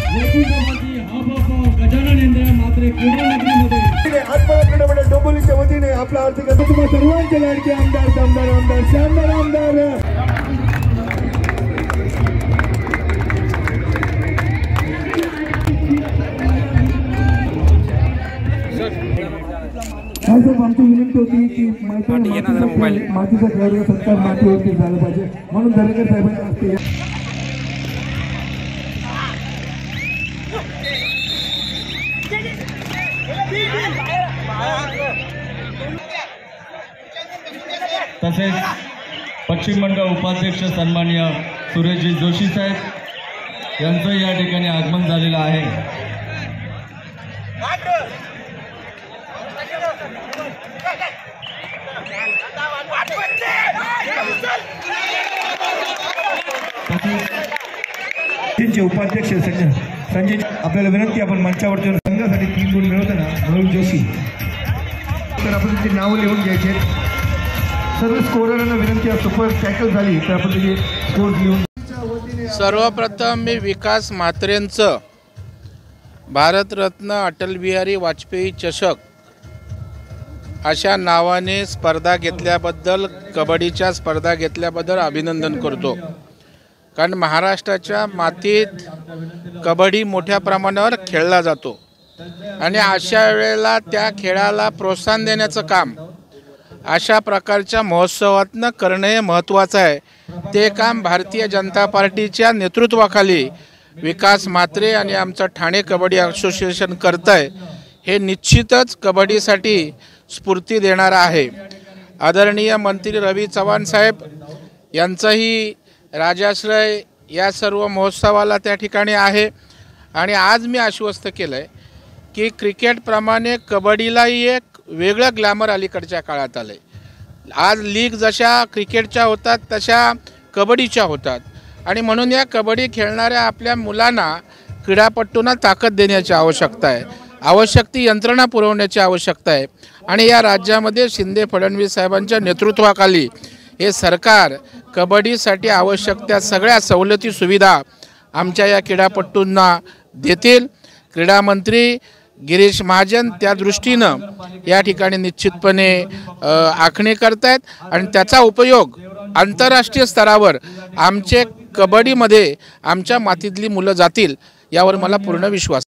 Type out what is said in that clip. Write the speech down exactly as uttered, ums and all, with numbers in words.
गजानन इंद्रिया मात्रे क्रीडा नगरीमध्ये आत्मा क्रीडामध्ये डोंबिवलीच्या वतीने आपला आर्थिक तुम्हा सर्वांचे लाडके आमदार आमदार आमदार शानदार आमदार साहेब आमची विनंती होती की मातीचा खेळाडू सत्कार मातीवरती झाला पाहिजे म्हणून दरेकर साहेबांनी असते तसेच पश्चिम मंडळ उपाध्यक्ष सन्माननीय सुरेशजी जोशी साहेब यांचं या ठिकाणी आगमन झालेलं आहे। उपाध्यक्ष संजय संजय आपल्याला विनंती आपण मंचावरती संघासाठी तीन गुण मिळवताना म्हणून जोशी तर आपण त्याची नावं लिहून घ्यायचे। सर्व स्कोररांना विनंती आहे सुपर टॅकल झाली तर आपण त्याचे स्कोर लिहून। सर्वप्रथम मी विकास म्हात्रेंचं भारतरत्न अटल बिहारी वाजपेयी चषक अशा नावाने स्पर्धा घेतल्याबद्दल कबड्डीच्या स्पर्धा घेतल्याबद्दल अभिनंदन करतो। कारण महाराष्ट्राच्या मातीत कबड्डी मोठ्या प्रमाणावर खेळला जातो आणि अशा वेळेला त्या खेळाला प्रोत्साहन देण्याचं काम अशा प्रकारच्या महोत्सवातनं करणं हे महत्त्वाचं आहे। ते काम भारतीय जनता पार्टीच्या नेतृत्वाखाली विकास म्हात्रे आणि आमचं ठाणे कबड्डी असोसिएशन करत आहे। हे निश्चितच कबड्डीसाठी स्फूर्ती देणारं आहे। आदरणीय मंत्री रवी चव्हाण साहेब यांचंही राजाश्रय या सर्व महोत्सवाला त्या ठिकाणी आहे आणि आज मी आश्वस्त केलं आहे की क्रिकेटप्रमाणे कबड्डीलाही एक वेगळं ग्लॅमर अलीकडच्या काळात आलं आहे। आज लीग जशा क्रिकेटच्या होतात तशा कबड्डीच्या होतात आणि म्हणून या कबड्डी खेळणाऱ्या आपल्या मुलांना क्रीडापटूंना ताकद देण्याची आवश्यकता आहे, आवश्यक ती यंत्रणा पुरवण्याची आवश्यकता आहे आणि या राज्यामध्ये शिंदे फडणवीस साहेबांच्या नेतृत्वाखाली हे सरकार कबड्डीसाठी आवश्यक त्या सगळ्या सवलती सुविधा आमच्या या क्रीडापटूंना देतील। क्रीडा मंत्री गिरीश महाजन त्या दृष्टीनं या ठिकाणी निश्चितपणे आखणी करत आहेत आणि त्याचा उपयोग आंतरराष्ट्रीय स्तरावर आमचे कबड्डीमध्ये आमच्या मातीतली मुलं जातील यावर मला पूर्ण विश्वास